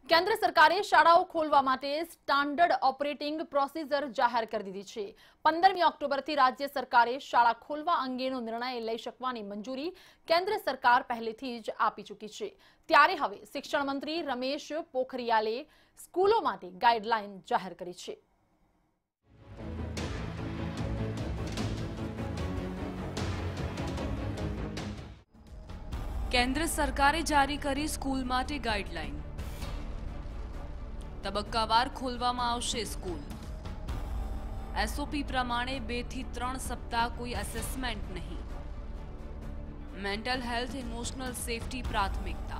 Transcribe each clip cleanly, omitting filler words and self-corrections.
કેન્દ્ર સરકારે શાળાઓ ખોલવા માટે સ્ટાન્ડર્ડ ઓપરેટિંગ પ્રોસિજર જાહેર કરી દીધી છે। 15મી ઓક્ટોબરથી રાજ્ય સરકારે શાળા ખોલવા અંગેનો નિર્ણય લઈ શકવાની મંજૂરી કેન્દ્ર સરકાર પહેલેથી જ આપી ચૂકી છે। ત્યારે હવે શિક્ષણ મંત્રી રમેશ પોખરિયાલે સ્કૂલો માટે ગાઈડલાઈન જાહેર કરી છે। केंद्र सरकारे जारी करी स्कूल माटे गाइडलाइन। तबक्कावार खोलवामां आवशे स्कूल। एसओपी प्रमाणे 2 થી 3 सप्ताह कोई असेसमेंट नहीं। मेंटल हेल्थ इमोशनल सेफ्टी प्राथमिकता।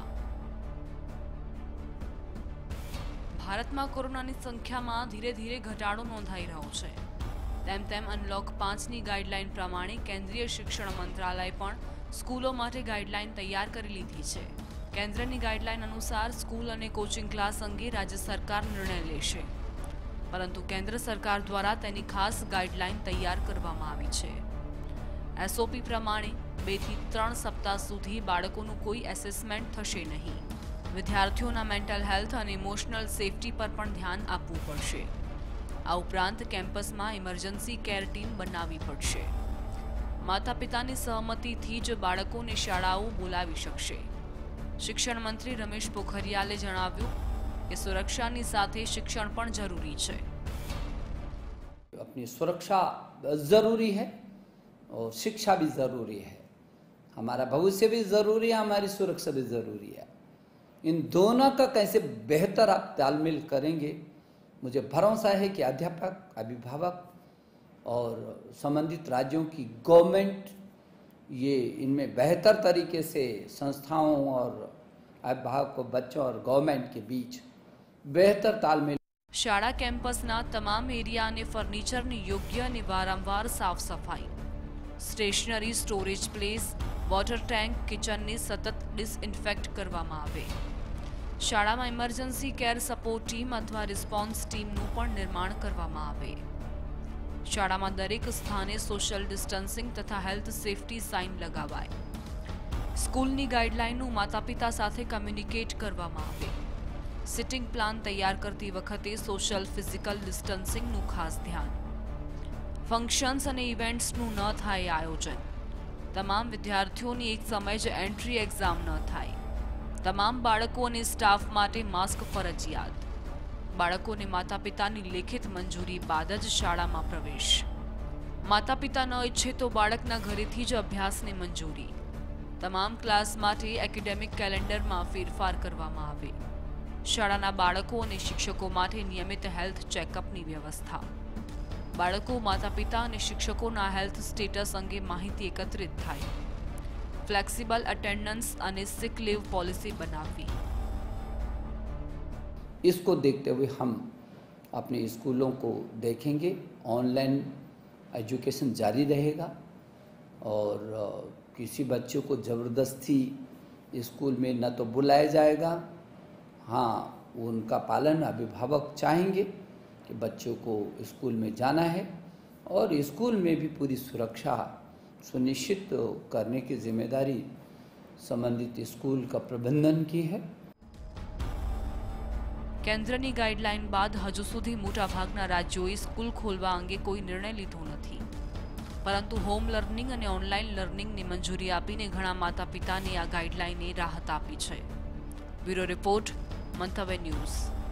भारत में कोरोना की संख्या में धीरे धीरे घटाडो नोंधाई रह्यो छे। तेम अनलॉक 5 नी गाइडलाइन प्रमाणे केंद्रीय शिक्षण मंत्रालय पण स्कूलों माटे गाइडलाइन तैयार करी लीधी छे। केंद्रनी गाइडलाइन अनुसार स्कूल अने कोचिंग क्लास अंगे राज्य सरकार निर्णय लेशे, परंतु केंद्र सरकार द्वारा तेनी खास गाइडलाइन तैयार करवामां आवी छे। एसओपी प्रमाणे 2 થી 3 सप्ताह सुधी बाळकोनुं कोई एसेसमेंट थशे नहीं। विद्यार्थीओना मेंटल हेल्थ अने इमोशनल सेफ्टी पर पण ध्यान आपवुं पड़शे। आ उपरांत केम्पसमां इमरजन्सी केर टीम बनावी पड़शे। माता पितानी सहमतिथी ज बाळकोने शाळाओ बोलावी शकशे। शिक्षण मंत्री रमेश पोखरियाले जणाव्युं के सुरक्षानी साथे शिक्षण पण जरूरी छे। अपनी सुरक्षा जरूरी है और शिक्षा भी जरूरी है। हमारा भविष्य भी जरूरी है, हमारी सुरक्षा भी जरूरी है। इन दोनों का कैसे बेहतर आप तालमेल करेंगे, मुझे भरोसा है कि अध्यापक, अभिभावक और संबंधित राज्यों की गवर्नमेंट ये इनमें बेहतर तरीके से संस्थाओं और अभिभावकों, बच्चों और गवर्नमेंट के बीच बेहतर तालमेल। शाळा केम्पसना तमाम एरिया ने फर्निचर ने योग्य ने वारंवार साफ सफाई, stationery, storage place, water tank, kitchen ने सतत डिसइन्फेक्ट करवामां आवे। शाळामां इमरजन्सी केर सपोर्ट टीम अथवा रिस्पोन्स टीमनुं पण निर्माण करवामां आवे। शाळामां दरेक स्थाने सोशल डिस्टन्सिंग तथा हेल्थ सेफ्टी साइन लगावाय। स्कूलनी गाइडलाइननुं माता पिता साथे कम्युनिकेट करवामां आवे। सिटिंग प्लान तैयार करती वखते सोशल फिजिकल डिस्टन्सिंगनुं खास ध्यान। फंक्शन्स अने इवेंट्सनुं न थाय आयोजन। तमाम विद्यार्थीओनी एक समय ज एंट्री एक्जाम न थाय। तमाम बाळको अने स्टाफ माटे मास्क फरजियात। बाळकोने माता पितानी लिखित मंजूरी बाद ज शाळामां प्रवेश। माता पिता न इच्छे तो बाळकना घरेथी ज अभ्यासने मंजूरी। तमाम क्लास माटे एकेडेमिक केलेंडरमां फेरफार करवामां आवे। शाळाना बाळको अने शिक्षको माटे नियमित हेल्थ चेकअपनी व्यवस्था। बाळको, माता पिता अने शिक्षकोना हेल्थ स्टेटस अंगे माहिती एकत्रित थाय। फ्लेक्सिबल अटेन्डन्स अने सिक लीव पॉलिसी बनावी। इसको देखते हुए हम अपने स्कूलों को देखेंगे। ऑनलाइन एजुकेशन जारी रहेगा और किसी बच्चे को ज़बरदस्ती स्कूल में न तो बुलाया जाएगा, हाँ उनका पालन अभिभावक चाहेंगे कि बच्चों को स्कूल में जाना है और स्कूल में भी पूरी सुरक्षा सुनिश्चित करने की जिम्मेदारी संबंधित स्कूल का प्रबंधन की है। केंद्रनी गाइडलाइन बाद हजू सुधी मोटा भागना राज्योए स्कूल खोलवा अंगे कोई निर्णय लीधो नथी, परंतु होम लर्निंग अने ऑनलाइन लर्निंग ने मंजूरी आपीने घणा माता पिताने आ गाइडलाइने राहत आपी छे। Bureau report, Mantavya news.